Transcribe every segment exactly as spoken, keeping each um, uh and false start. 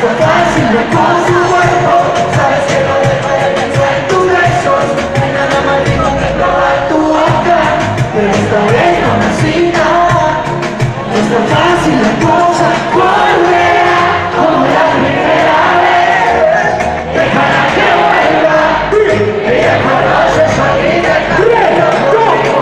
tan fácil de con su cuerpo. Sabes que no dejo de pensar en tus besos. No hay nada más rico que probar tu boca, pero esta vez no me cita. No es tan fácil la cosa, volverá como la primera vez. Déjala que vuelva, ella conoce su amiga el camino conmigo.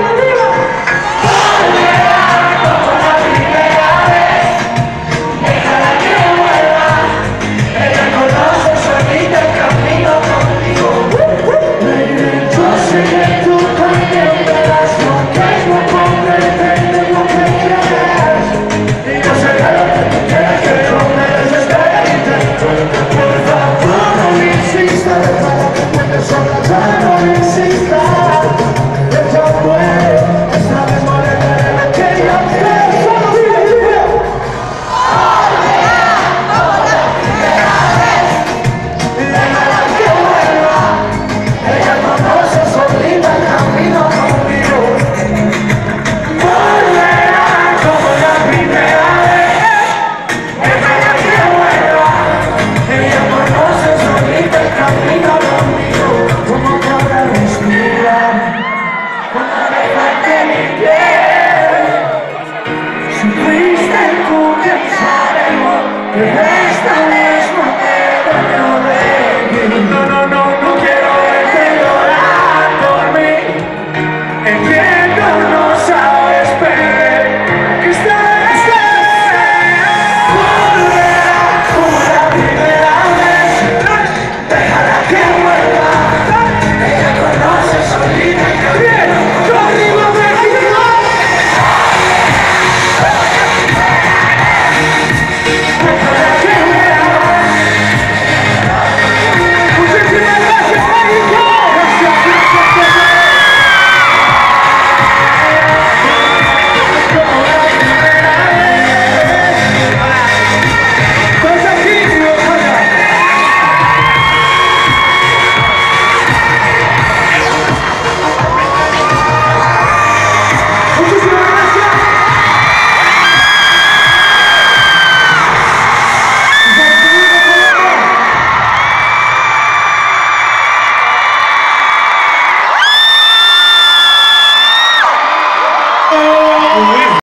Volverá como la primera vez. Déjala que vuelva, ella conoce su amiga el camino conmigo. Baby, yo sé que tú también me das lo que es no comprender lo que quieres. Y yo sé que lo que tú quieres que yo me desespere y te encuentre. Por favor, no me insistas, para que puedes sola, ya no me insistas. Ella puede, esta vez molestaré lo que yo quiero. Solo sigue, sigue. Volverá como la primera vez. Déjala que vuelva, ella conoce solita el camino conmigo. Volverá como la primera vez. Déjala que vuelva, ella conoce solita el camino conmigo. Como podrá respirar cuando dejaste mi piel. Supiste tú que sabemos que